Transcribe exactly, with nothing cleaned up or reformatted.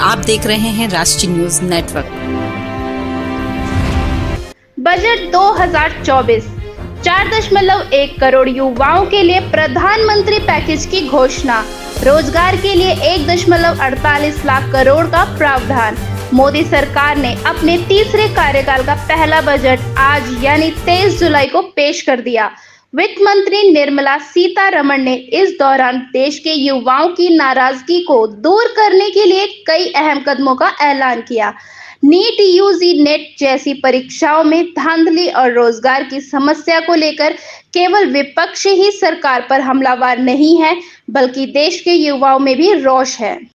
आप देख रहे हैं राष्ट्रीय न्यूज नेटवर्क। बजट दो हज़ार चौबीस, चार दशमलव एक करोड़ युवाओं के लिए प्रधानमंत्री पैकेज की घोषणा। रोजगार के लिए एक दशमलव अड़तालीस लाख करोड़ का प्रावधान। मोदी सरकार ने अपने तीसरे कार्यकाल का पहला बजट आज यानी तेईस जुलाई को पेश कर दिया। वित्त मंत्री निर्मला सीतारमण ने इस दौरान देश के युवाओं की नाराजगी को दूर करने के लिए कई अहम कदमों का ऐलान किया। नीट, यूजी, नेट जैसी परीक्षाओं में धांधली और रोजगार की समस्या को लेकर केवल विपक्ष ही सरकार पर हमलावर नहीं है, बल्कि देश के युवाओं में भी रोष है।